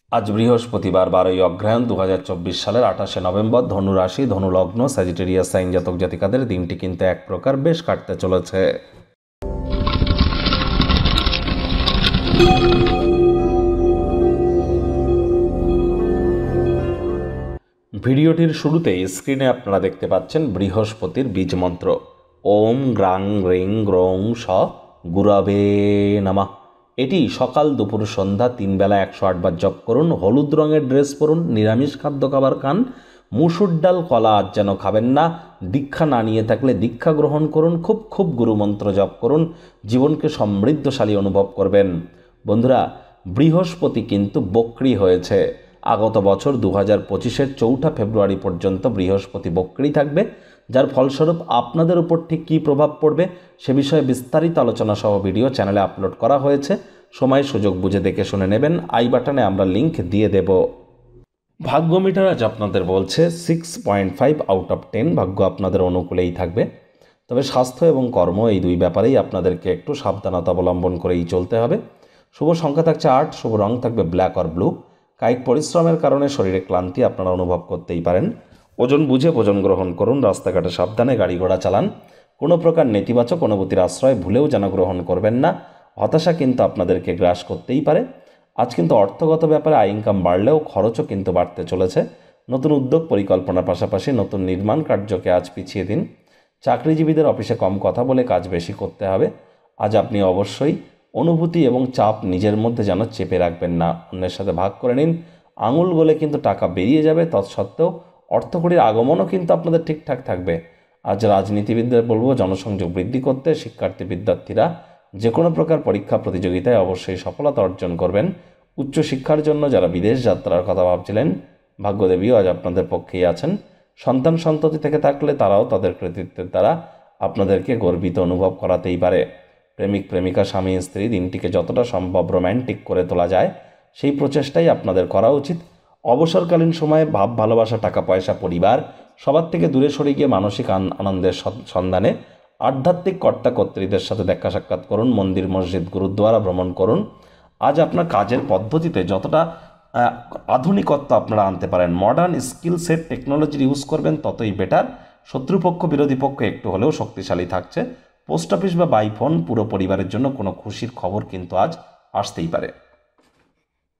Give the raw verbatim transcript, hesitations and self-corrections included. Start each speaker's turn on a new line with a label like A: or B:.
A: আজ বৃহস্পতিবার বারোই অগ্রহায়ণ দু হাজার চব্বিশ সালের আঠাশে নভেম্বর, ধনু রাশি, ধনু লগ্ন, স্যাজিটেরিয়াস সাইন জাতক জাতিকাদের দিনটি কিন্তু এক প্রকার বেশ কাটতে চলেছে। ভিডিওটির শুরুতেই স্ক্রিনে আপনারা দেখতে পাচ্ছেন বৃহস্পতির বীজ মন্ত্র ওম গ্রাং রিং গ্রৌং স গুরবে নমঃ। এটি সকাল দুপুর সন্ধ্যা তিন বেলা একশো আটবার জপ করুন। হলুদ রঙের ড্রেস পরুন, নিরামিষ খাদ্য খাবার খান, মুসুর ডাল কলা আজ যেন খাবেন না। দীক্ষা না নিয়ে থাকলে দীক্ষা গ্রহণ করুন, খুব খুব গুরুমন্ত্র জপ করুন, জীবনকে সমৃদ্ধশালী অনুভব করবেন। বন্ধুরা, বৃহস্পতি কিন্তু বক্রী হয়েছে। আগত বছর দু হাজার পঁচিশের চৌঠা ফেব্রুয়ারি পর্যন্ত বৃহস্পতি বক্রী থাকবে, যার ফলস্বরূপ আপনাদের উপর ঠিক কী প্রভাব পড়বে সে বিষয়ে বিস্তারিত আলোচনা সহ ভিডিও চ্যানেলে আপলোড করা হয়েছে। সময় সুযোগ বুঝে দেখে শুনে নেবেন। আই বাটনে আমরা লিঙ্ক দিয়ে দেব। ভাগ্য মিটার আজ আপনাদের বলছে six point five out of ten. ভাগ্য আপনাদের অনুকূলেই থাকবে, তবে স্বাস্থ্য এবং কর্ম এই দুই ব্যাপারেই আপনাদেরকে একটু সাবধানতা অবলম্বন করেই চলতে হবে। শুভ সংখ্যা থাকছে আট, শুভ রং থাকবে ব্ল্যাক অর ব্লু। কায়িক পরিশ্রমের কারণে শরীরে ক্লান্তি আপনারা অনুভব করতেই পারেন। ওজন বুঝে ভোজন গ্রহণ করুন, রাস্তাঘাটে সাবধানে গাড়ি ঘোড়া চালান। কোনো প্রকার নেতিবাচক অনুভূতির আশ্রয় ভুলেও যেন গ্রহণ করবেন না। হতাশা কিন্তু আপনাদেরকে গ্রাস করতেই পারে। আজ কিন্তু অর্থগত ব্যাপারে আয় ইনকাম বাড়লেও খরচও কিন্তু বাড়তে চলেছে। নতুন উদ্যোগ পরিকল্পনার পাশাপাশি নতুন নির্মাণ কার্যকে আজ পিছিয়ে দিন। চাকরিজীবীদের অফিসে কম কথা বলে কাজ বেশি করতে হবে। আজ আপনি অবশ্যই অনুভূতি এবং চাপ নিজের মধ্যে যেন চেপে রাখবেন না, অন্যের সাথে ভাগ করে নিন। আঙুল গলে কিন্তু টাকা বেরিয়ে যাবে, তৎসত্ত্বেও অর্থকড়ির আগমনও কিন্তু আপনাদের ঠিকঠাক থাকবে। আজ রাজনীতিবিদদের বলবো জনসংযোগ বৃদ্ধি করতে। শিক্ষার্থী বিদ্যার্থীরা যে কোনো প্রকার পরীক্ষা প্রতিযোগিতায় অবশ্যই সফলতা অর্জন করবেন। উচ্চশিক্ষার জন্য যারা বিদেশ যাত্রার কথা ভাবছিলেন, ভাগ্যদেবীও আজ আপনাদের পক্ষেই আছেন। সন্তান সন্ততি থেকে থাকলে তারাও তাদের কৃতিত্বের দ্বারা আপনাদেরকে গর্বিত অনুভব করাতেই পারে। প্রেমিক প্রেমিকা স্বামী স্ত্রী দিনটিকে যতটা সম্ভব রোম্যান্টিক করে তোলা যায় সেই প্রচেষ্টাই আপনাদের করা উচিত। অবসরকালীন সময়ে ভাব ভালোবাসা, টাকা পয়সা, পরিবার সবার থেকে দূরে সরে গিয়ে মানসিক আনন্দের সন্ধানে আধ্যাত্মিক কর্তা কর্ত্রীদের সাথে দেখা সাক্ষাৎ করুন। মন্দির মসজিদ গুরুদ্বারা ভ্রমণ করুন। আজ আপনার কাজের পদ্ধতিতে যতটা আধুনিকত্ব আপনারা আনতে পারেন, মডার্ন স্কিল সেট টেকনোলজির ইউজ করবেন, ততই বেটার। শত্রুপক্ষ বিরোধী পক্ষ একটু হলেও শক্তিশালী থাকছে। পোস্ট অফিস বা বাই ফোন পুরো পরিবারের জন্য কোনো খুশির খবর কিন্তু আজ আসতেই পারে।